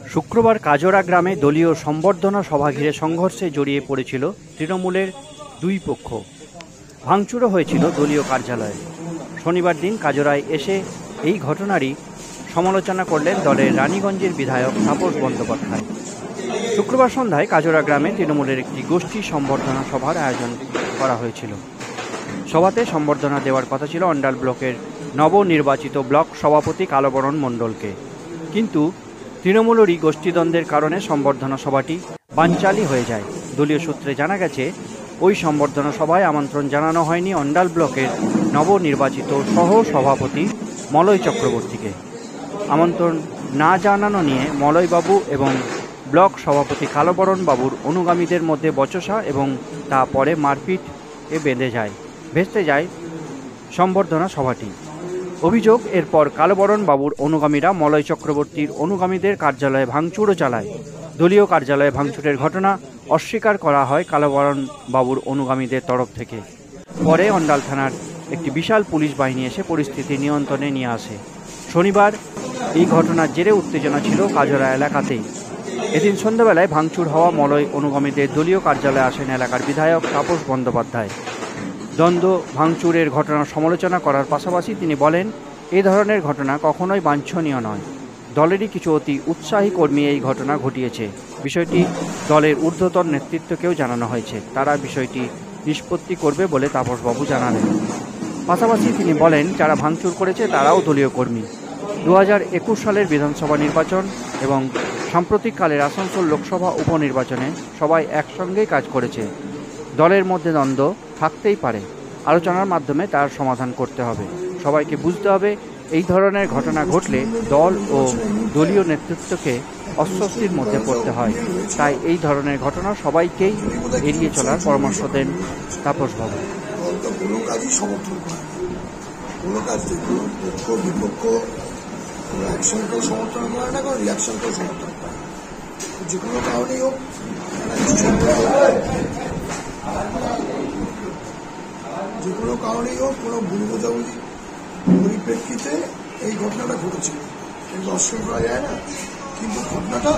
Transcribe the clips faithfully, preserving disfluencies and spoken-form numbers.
শুক্রবার কাজরা গ্রামে দলীয় সম্বর্ধনা সভা ঘিরে সংঘর্ষে জড়িয়ে পড়েছিল তৃণমূলের দুই পক্ষ। ভাঙচুরও হয়েছিল দলীয় কার্যালয়ে। শনিবার দিন কাজরায় এসে এই ঘটনারই সমালোচনা করলেন দলের রানীগঞ্জের বিধায়ক তাপস বন্দ্যোপাধ্যায়। শুক্রবার সন্ধ্যায় কাজরা গ্রামে তৃণমূলের একটি গোষ্ঠী সম্বর্ধনা সভার আয়োজন করা হয়েছিল। সভাতে সম্বর্ধনা দেওয়ার কথা ছিল অন্ডাল ব্লকের নবনির্বাচিত ব্লক সভাপতি কালবরণ মণ্ডলকে, কিন্তু তৃণমূলেরই গোষ্ঠীদ্বন্দ্বের কারণে সম্বর্ধনা সভাটি বানচালি হয়ে যায়। দলীয় সূত্রে জানা গেছে, ওই সম্বর্ধনা সভায় আমন্ত্রণ জানানো হয়নি অন্ডাল ব্লকের নবনির্বাচিত সহ সভাপতি মলয় চক্রবর্তীকে। আমন্ত্রণ না জানানো নিয়ে মলয়বাবু এবং ব্লক সভাপতি কালবরণ বাবুর অনুগামীদের মধ্যে বচসা এবং তা পরে মারপিট এ বেঁধে যায় ভেস্তে যায় সম্বর্ধনা সভাটি। অভিযোগ, এরপর কালবরণ বাবুর অনুগামীরা মলয় চক্রবর্তীর অনুগামীদের কার্যালয়ে ভাঙচুরও চালায়। দলীয় কার্যালয়ে ভাঙচুরের ঘটনা অস্বীকার করা হয় কালবরণ বাবুর অনুগামীদের তরফ থেকে। পরে অন্ডাল থানার একটি বিশাল পুলিশ বাহিনী এসে পরিস্থিতি নিয়ন্ত্রণে নিয়ে আসে। শনিবার এই ঘটনার জেরে উত্তেজনা ছিল কাজরা এলাকাতেই। এদিন সন্ধ্যাবেলায় ভাঙচুর হওয়া মলয় অনুগামীদের দলীয় কার্যালয়ে আসেন এলাকার বিধায়ক তাপস বন্দ্যোপাধ্যায়। দ্বন্দ্ব ভাঙচুরের ঘটনার সমালোচনা করার পাশাপাশি তিনি বলেন, এই ধরনের ঘটনা কখনোই বাঞ্ছনীয় নয়। দলেরই কিছু অতি উৎসাহী কর্মী এই ঘটনা ঘটিয়েছে। বিষয়টি দলের ঊর্ধ্বতন নেতৃত্বকেও জানানো হয়েছে, তারা বিষয়টি নিষ্পত্তি করবে বলে তাপসবাবু জানালেন। পাশাপাশি তিনি বলেন, যারা ভাঙচুর করেছে তারাও দলীয় কর্মী। দু হাজার একুশ সালের বিধানসভা নির্বাচন এবং সাম্প্রতিককালের আসানসোল লোকসভা উপনির্বাচনে সবাই একসঙ্গেই কাজ করেছে। দলের মধ্যে দ্বন্দ্ব থাকতেই পারে, আলোচনার মাধ্যমে তার সমাধান করতে হবে। সবাইকে বুঝতে হবে, এই ধরনের ঘটনা ঘটলে দল ও দলীয় নেতৃত্বকে অস্বস্তির মধ্যে পড়তে হয়। তাই এই ধরনের ঘটনা সবাইকেই এড়িয়ে চলার পরামর্শ দেন তাপসবাবু। কোনো কাজই সমর্থন করে না, কোনো কাজ পক্ষ বিপক্ষ কোনো অ্যাকশনকেও সমর্থন করে না, কোনো রিয়াকশনকেও সমর্থন করে না। যে কোনো কারণেই হোক, যে কোনো কারণেই হোক, কোনো ভুল বোঝাবুঝি পরিপ্রেক্ষিতে এই ঘটনাটা ঘটেছিল, কিন্তু অস্বীকার করা যায় না। কিন্তু ঘটনাটা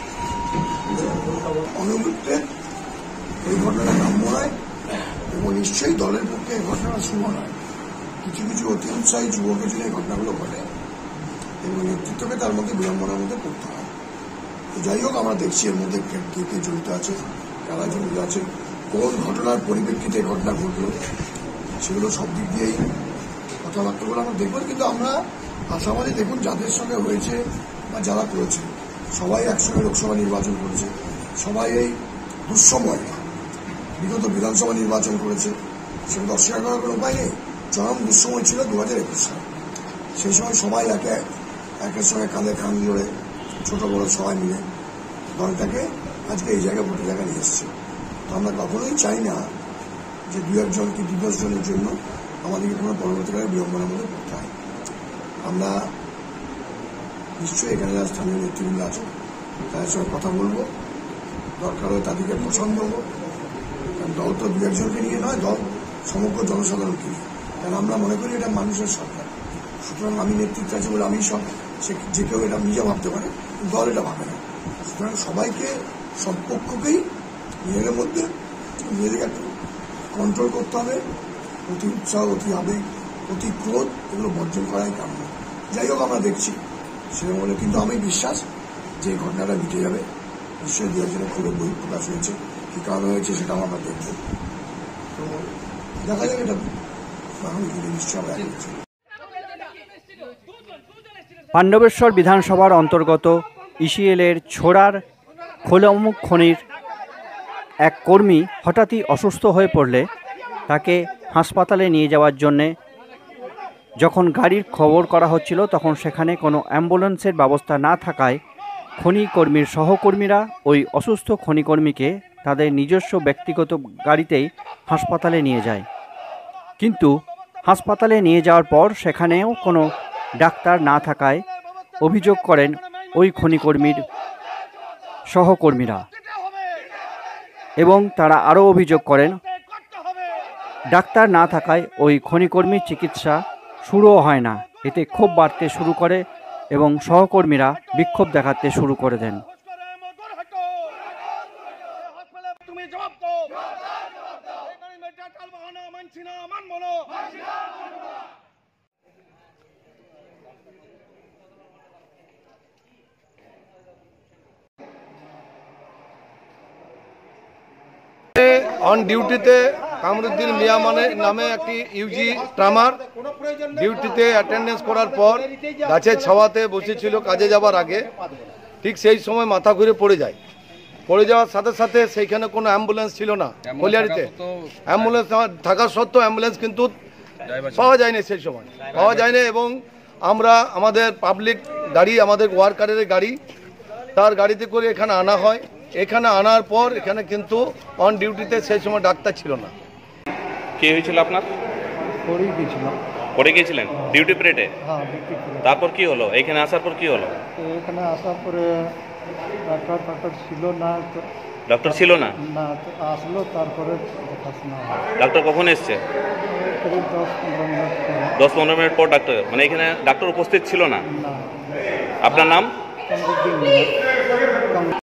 অনভিপ্রেত, এই ঘটনাটা কাম্য নয় এবং নিশ্চয়ই দলের পক্ষে এই ঘটনাটা শুভ নয়। কিছু কিছু অতি উৎসাহী যুবকের জন্য এই ঘটনাগুলো ঘটে এবং নেতৃত্বকে তার মধ্যে বিড়ম্বনার মধ্যে পড়তে হয়। যাই হোক, আমরা দেখছি এর মধ্যে কে কে জড়িত আছে, কারা জড়িত আছে, কোন ঘটনার পরিপ্রেক্ষিতে ঘটনা ঘটল, সেগুলো সব দিক দিয়েই কথাবার্তাগুলো আমরা দেখব। কিন্তু আমরা আশাবাদী, দেখুন যাদের সঙ্গে হয়েছে বা যারা করেছে সবাই একসঙ্গে লোকসভা নির্বাচন করেছে, সবাই এই দুঃসময় বিগত বিধানসভা নির্বাচন করেছে, সেগুলো অস্বীকার করার কোনো উপায় নেই। চরম দুঃসময় ছিল দু হাজার একুশ সাল। সেই সময় সবাই একে একের সঙ্গে কাঁধে কাঁধ জোড়ে ছোট বড় সবাই মিলে দলটাকে আজকে এই জায়গায় ভোটের জায়গায় নিয়ে এসছে। তো আমরা কখনোই চাই না যে দু একজন কি দু দশ জনের জন্য আমাদেরকে কোনো পরবর্তীকালে বিড়ম্বনার মধ্যে পড়তে হয়। আমরা নিশ্চয়ই এখানে যারা স্থানীয় নেতৃবৃন্দ আছে তাদের সঙ্গে কথা বলবো, দরকার হয় তাদেরকে পছন্দ হবো। কারণ দল তো দু একজনকে নিয়ে নয়, দল সমগ্র জনসাধারণকে নিয়ে। কারণ আমরা মনে করি এটা মানুষের সরকার, সুতরাং আমি নেতৃত্ব আছে বলে আমি সব, সে যে কেউ এটা নিজে ভাবতে পারে, দল এটা ভাবে না। সুতরাং সবাইকে, সব পক্ষকেই নিজেদের মধ্যে নিজেদেরকে একটু কন্ট্রোল করতে হবে। অতি উৎসাহ, অতি আবেগ, অতি ক্রোধ এগুলো বর্জন করাই কাম্য। যাই হোক, আমরা দেখছি সেরকম হলে, কিন্তু আমি বিশ্বাস যে এই ঘটনাটা মিটে যাবে। নিশ্চয়ই দু একজনের খুবই বই প্রকাশ হয়েছে, কি কারণ হয়েছে সেটা আমরা দেখব। তো দেখা যাবে, এটা নিশ্চয় আমরা দেখছি। পাণ্ডবেশ্বর বিধানসভার অন্তর্গত ইসিএলের ছোড়ার খোলামুখ খনির এক কর্মী হঠাৎই অসুস্থ হয়ে পড়লে তাকে হাসপাতালে নিয়ে যাওয়ার জন্যে যখন গাড়ির খবর করা হচ্ছিল, তখন সেখানে কোনো অ্যাম্বুলেন্সের ব্যবস্থা না থাকায় খনি কর্মীর সহকর্মীরা ওই অসুস্থ খনিকর্মীকে তাদের নিজস্ব ব্যক্তিগত গাড়িতেই হাসপাতালে নিয়ে যায়। কিন্তু হাসপাতালে নিয়ে যাওয়ার পর সেখানেও কোনো ডাক্তার না থাকায় অভিযোগ করেন ওই খনিকর্মীর সহকর্মীরা, এবং তারা আরও অভিযোগ করেন ডাক্তার না থাকায় ওই খনিকর্মীর চিকিৎসা শুরুও হয় না। এতে ক্ষোভ বাড়তে শুরু করে এবং সহকর্মীরা বিক্ষোভ দেখাতে শুরু করে দেন। তুমি জবাব দাও, এখানে মেটা টাল বাহানা মানছি না, মানবো না। অন ডিউটিতে কামরুদ্দিন মিয়া মানে নামে একটি ইউজি ট্রামার ডিউটিতে অ্যাটেন্ডেন্স করার পর গাছের ছাওয়াতে বসেছিল কাজে যাবার আগে, ঠিক সেই সময় মাথা ঘুরে পড়ে যায়। পড়ে যাওয়ার সাথে সাথে সেইখানে কোনো অ্যাম্বুলেন্স ছিল না কলিয়ারিতে। অ্যাম্বুলেন্স থাকা সত্ত্বেও অ্যাম্বুলেন্স কিন্তু পাওয়া যায়নি, সেই সময় পাওয়া যায়নি। এবং আমরা আমাদের পাবলিক গাড়ি, আমাদের ওয়ার্কারের গাড়ি, তার গাড়িতে করে এখানে আনা হয়। এখানে আনার পর এখানে কিন্তু অন ডিউটিতে সেই সময় ডাক্তার ছিল না। কি হয়েছিল আপনার? পড়েই গেছিলাম। পড়ে গিয়েছিলেন ডিউটি পিরিয়ডে? হ্যাঁ, ডিউটি করে। তারপর কি হলো? এখানে আসার পর কি হলো? তো এখানে আসার পরে ডাক্তার ডাক্তার ছিল না, তো ডক্টর ছিল না? না তো আসলো, তারপরে দেখাশোনা হয়। ডাক্তার কখন এসছে? করিব দশ পনেরো মিনিট পরে। দশ পনেরো মিনিট পর ডাক্তার, মানে এখানে ডাক্তার উপস্থিত ছিল না? না, আপনার নাম? কামরুদ্দিন মিয়া। কাম-